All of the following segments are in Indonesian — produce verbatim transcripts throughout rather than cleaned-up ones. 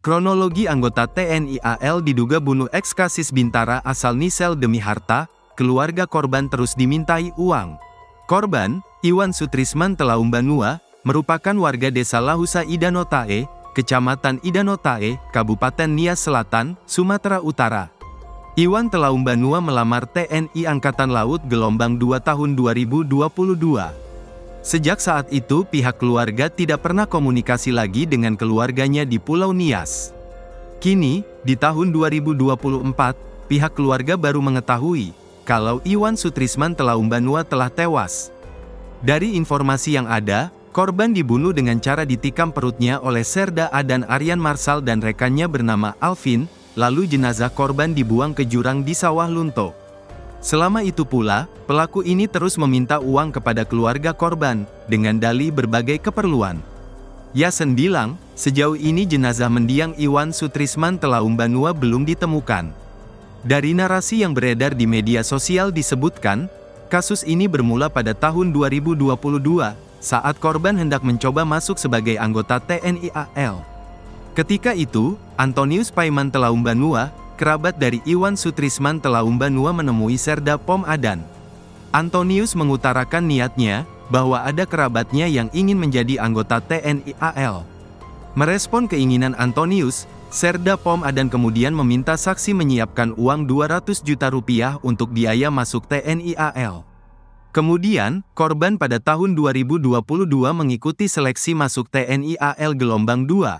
Kronologi anggota T N I A L diduga bunuh eks-Kasis Bintara asal Nikel demi harta, keluarga korban terus dimintai uang. Korban, Iwan Sutrisman Telaumbanua, merupakan warga desa Lahusa Idanotae, Kecamatan Idanotae, Kabupaten Nias Selatan, Sumatera Utara. Iwan Telaumbanua melamar T N I Angkatan Laut Gelombang dua tahun dua ribu dua puluh dua. Sejak saat itu pihak keluarga tidak pernah komunikasi lagi dengan keluarganya di Pulau Nias. Kini, di tahun dua ribu dua puluh empat, pihak keluarga baru mengetahui kalau Iwan Sutrisman Telaumbanua telah tewas. Dari informasi yang ada, korban dibunuh dengan cara ditikam perutnya oleh Serda A dan Aryan Marsal dan rekannya bernama Alvin, lalu jenazah korban dibuang ke jurang di Sawah Lunto. Selama itu pula, pelaku ini terus meminta uang kepada keluarga korban, dengan dalih berbagai keperluan. Yasen bilang, sejauh ini jenazah mendiang Iwan Sutrisman Telaumbanua belum ditemukan. Dari narasi yang beredar di media sosial disebutkan, kasus ini bermula pada tahun dua ribu dua puluh dua, saat korban hendak mencoba masuk sebagai anggota T N I A L. Ketika itu, Antonius Paiman Telaumbanua, kerabat dari Iwan Sutrisman Telaumbanua menemui Serda Pom Adan. Antonius mengutarakan niatnya, bahwa ada kerabatnya yang ingin menjadi anggota T N I A L. Merespon keinginan Antonius, Serda Pom Adan kemudian meminta saksi menyiapkan uang dua ratus juta rupiah untuk biaya masuk T N I A L. Kemudian, korban pada tahun dua ribu dua puluh dua mengikuti seleksi masuk T N I A L Gelombang dua.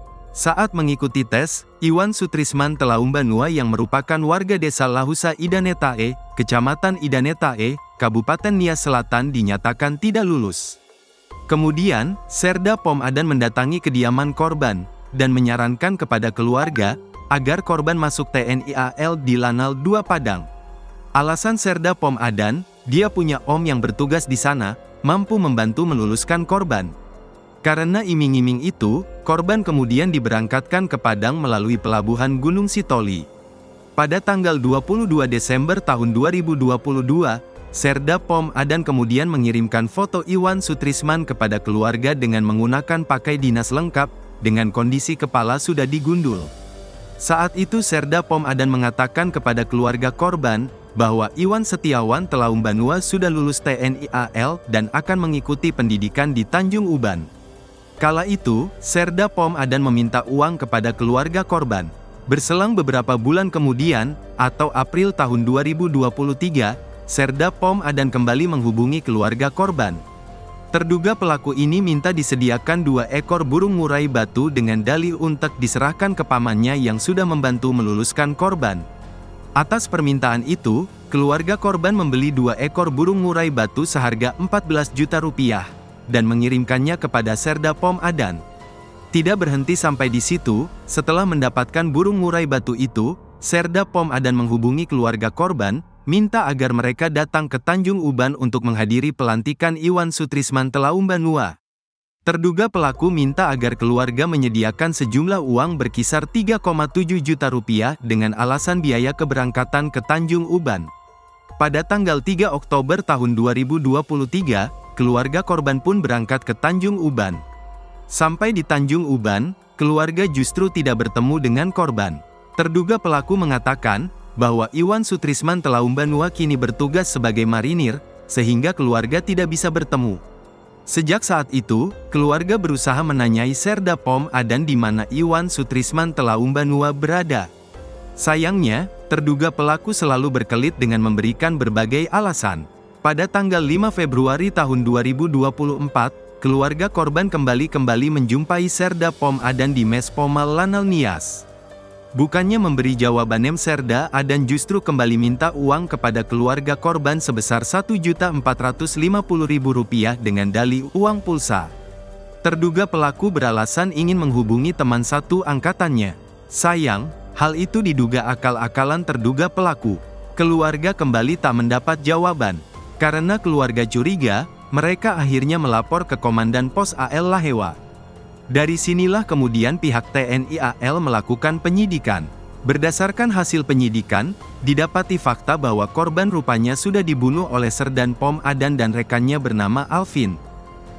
Saat mengikuti tes, Iwan Sutrisman Telaumbanua yang merupakan warga desa Lahusa Idanetae, Kecamatan Idanetae, Kabupaten Nias Selatan dinyatakan tidak lulus. Kemudian, Serda Pom Adan mendatangi kediaman korban, dan menyarankan kepada keluarga, agar korban masuk T N I A L di Lanal dua Padang. Alasan Serda Pom Adan, dia punya om yang bertugas di sana, mampu membantu meluluskan korban. Karena iming-iming itu, korban kemudian diberangkatkan ke Padang melalui pelabuhan Gunung Sitoli. Pada tanggal dua puluh dua Desember tahun dua ribu dua puluh dua, Serda Pom Adan kemudian mengirimkan foto Iwan Sutrisman kepada keluarga dengan menggunakan pakai dinas lengkap, dengan kondisi kepala sudah digundul. Saat itu Serda Pom Adan mengatakan kepada keluarga korban, bahwa Iwan Setiawan Telaumbanua sudah lulus T N I A L dan akan mengikuti pendidikan di Tanjung Uban. Kala itu, Serda Pom Adan meminta uang kepada keluarga korban. Berselang beberapa bulan kemudian, atau April tahun dua ribu dua puluh tiga, Serda Pom Adan kembali menghubungi keluarga korban. Terduga pelaku ini minta disediakan dua ekor burung murai batu dengan dalih untuk diserahkan ke pamannya yang sudah membantu meluluskan korban. Atas permintaan itu, keluarga korban membeli dua ekor burung murai batu seharga empat belas juta rupiah. Dan mengirimkannya kepada Serda Pom Adan. Tidak berhenti sampai di situ, setelah mendapatkan burung murai batu itu, Serda Pom Adan menghubungi keluarga korban, minta agar mereka datang ke Tanjung Uban untuk menghadiri pelantikan Iwan Sutrisman Telaumbanua. Terduga pelaku minta agar keluarga menyediakan sejumlah uang berkisar tiga koma tujuh juta rupiah dengan alasan biaya keberangkatan ke Tanjung Uban. Pada tanggal tiga Oktober tahun dua ribu dua puluh tiga, keluarga korban pun berangkat ke Tanjung Uban. Sampai di Tanjung Uban, keluarga justru tidak bertemu dengan korban. Terduga pelaku mengatakan, bahwa Iwan Sutrisman Telaumbanua kini bertugas sebagai marinir, sehingga keluarga tidak bisa bertemu. Sejak saat itu, keluarga berusaha menanyai Serda Pom Adan di mana Iwan Sutrisman Telaumbanua berada. Sayangnya, terduga pelaku selalu berkelit dengan memberikan berbagai alasan. Pada tanggal lima Februari tahun dua ribu dua puluh empat, keluarga korban kembali-kembali menjumpai Serda Pom Adan di Mes Pomal Lanal Nias. Bukannya memberi jawaban, Serda Adan justru kembali minta uang kepada keluarga korban sebesar satu juta empat ratus lima puluh ribu rupiah dengan dalih uang pulsa. Terduga pelaku beralasan ingin menghubungi teman satu angkatannya. Sayang, hal itu diduga akal-akalan terduga pelaku. Keluarga kembali tak mendapat jawaban. Karena keluarga curiga, mereka akhirnya melapor ke Komandan Pos A L Lahewa. Dari sinilah kemudian pihak T N I A L melakukan penyidikan. Berdasarkan hasil penyidikan, didapati fakta bahwa korban rupanya sudah dibunuh oleh Serdan Pom Adan dan rekannya bernama Alvin.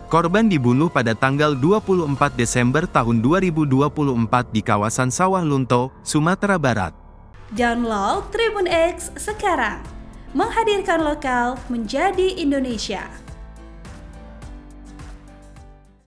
Korban dibunuh pada tanggal dua puluh empat Desember tahun dua ribu dua puluh empat di kawasan Sawah Lunto, Sumatera Barat. Download Tribun X sekarang, menghadirkan lokal menjadi Indonesia.